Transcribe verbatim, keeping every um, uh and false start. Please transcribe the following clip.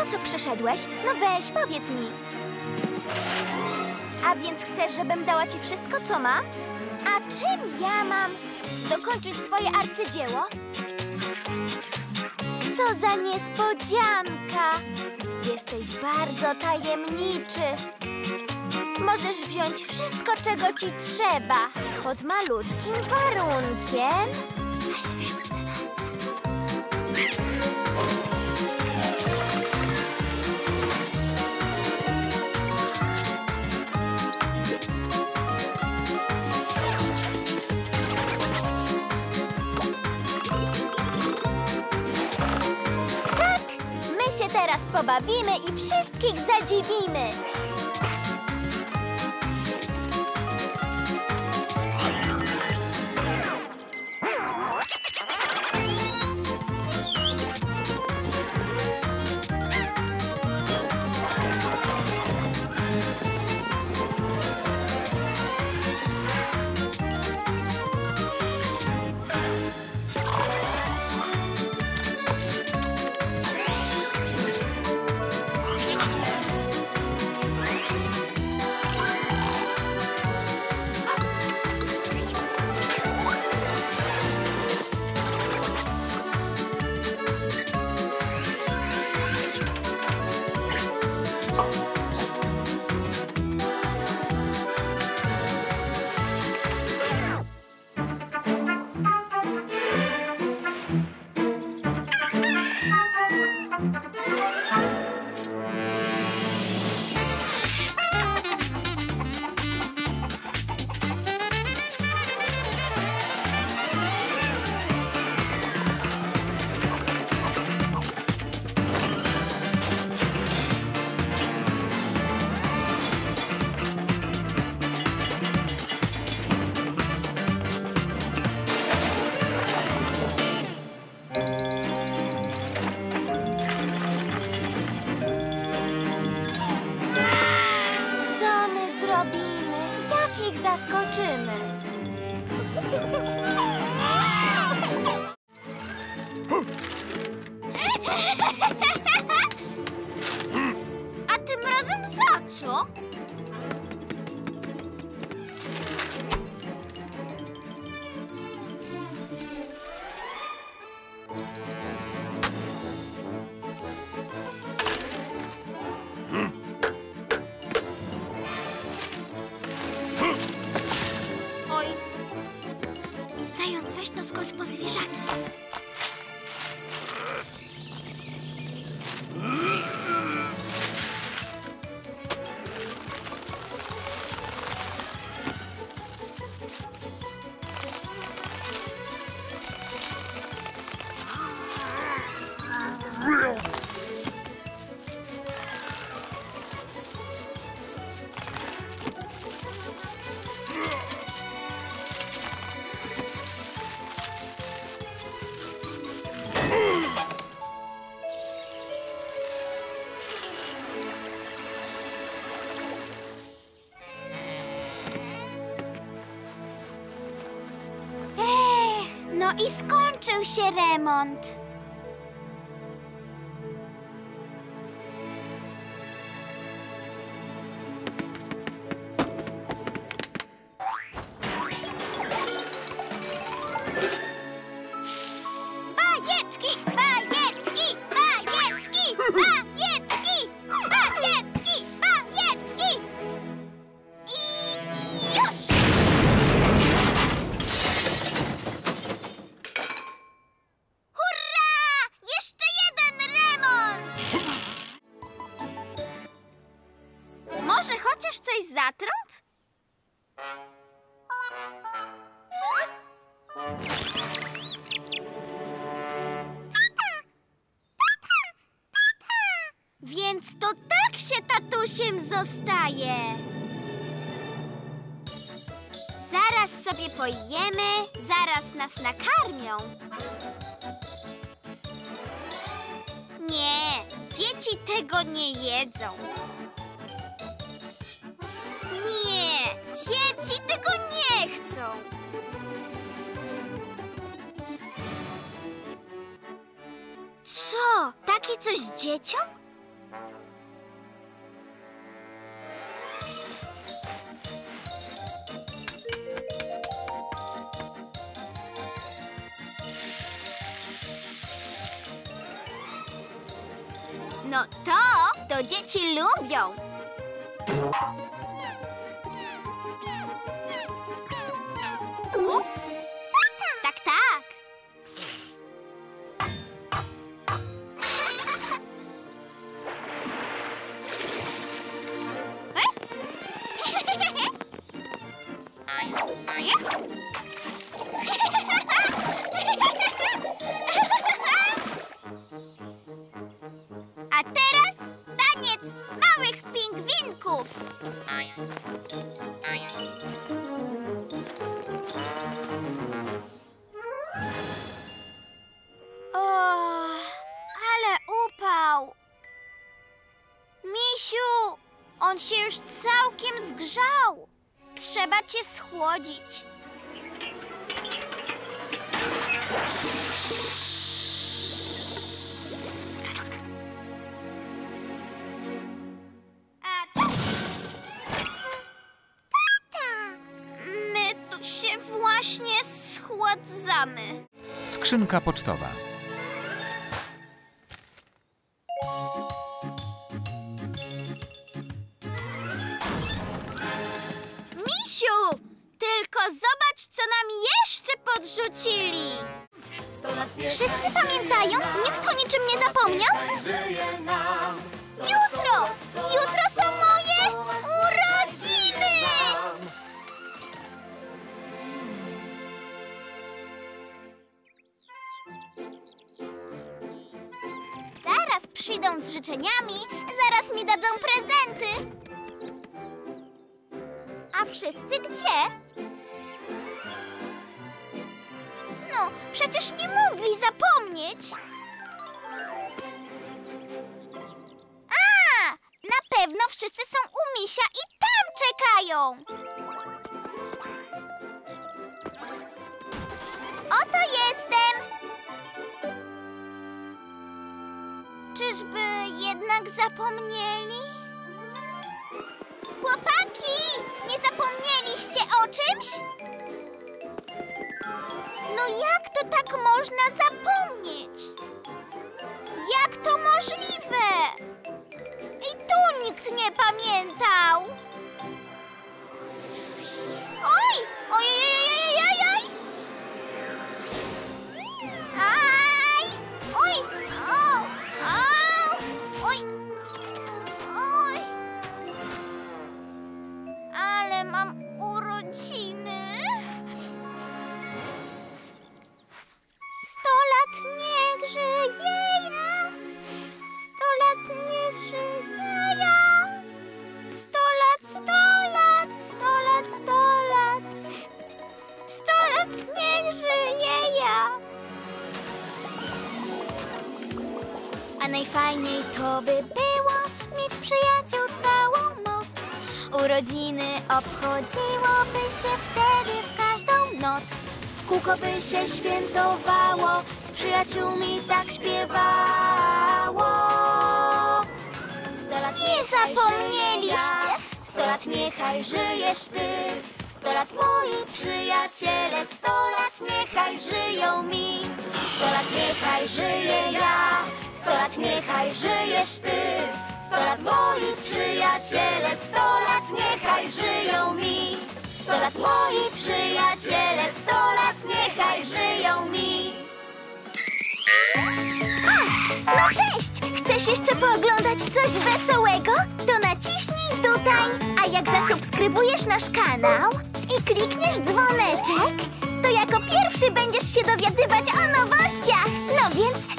po co przyszedłeś? No weź, powiedz mi. A więc chcesz, żebym dała ci wszystko, co mam? A czym ja mam dokończyć swoje arcydzieło? Co za niespodzianka! Jesteś bardzo tajemniczy. Możesz wziąć wszystko, czego ci trzeba, pod malutkim warunkiem. Tak, my się teraz pobawimy i wszystkich zadziwimy. Zaskoczymy. A tym razem za co? Zając, weź no skocz po zwierzaki. No i skończył się remont. Bajeczki, bajeczki, bajeczki, bajeczki, bajeczki, bajeczki. I już! Może chociaż coś zatrąb? Więc to tak się tatusiem zostaje. Zaraz sobie pojemy, zaraz nas nakarmią. Nie, dzieci tego nie jedzą. Nie, dzieci tego nie chcą. Co? Takie coś dzieciom? No to, to dzieci lubią. U? Tak, tak. A teraz taniec małych pingwinków. O, ale upał. Misiu, on się już całkiem zgrzał. Trzeba cię schłodzić. A co? Tata! My tu się właśnie schładzamy. Skrzynka pocztowa. Misiu, tylko zobacz, co nam jeszcze podrzucili. Wszyscy pamiętają? Nikt o niczym nie zapomniał? Jutro! Jutro są moje urodziny! Zaraz przyjdą z życzeniami, zaraz mi dadzą prezenty. A wszyscy gdzie? No, przecież nie mogli zapomnieć. A, na pewno wszyscy są u misia i tam czekają. Oto jestem. Czyżby jednak zapomnieli? Chłopaki, nie zapomnieliście o czymś? No jak to tak można zapomnieć? Jak to możliwe? I tu nikt nie pamiętał. Oj! Ojej! Oj! Aj! Oj! O! Au! Oj! Oj! Ale mam urodziny. Sto lat niech żyje ja. Sto lat niech żyje ja. Sto lat, sto lat, sto lat, sto lat. Sto lat niech żyje ja. A najfajniej to by było mieć przyjaciół całą moc. Urodziny obchodziłoby się wtedy w każdą noc. W kółko by się świętowało, z przyjaciółmi tak śpiewało. Sto lat nie zapomnieliście, sto lat niechaj żyjesz ty. Sto lat moi przyjaciele, sto lat niechaj żyją mi. Sto lat niechaj żyję ja, sto lat niechaj żyjesz ty. Sto lat moi przyjaciele, sto lat niechaj żyją mi. Sto lat moi przyjaciele, sto lat niechaj żyją mi. O, no cześć! Chcesz jeszcze pooglądać coś wesołego? To naciśnij tutaj. A jak zasubskrybujesz nasz kanał i klikniesz dzwoneczek, to jako pierwszy będziesz się dowiadywać o nowościach. No więc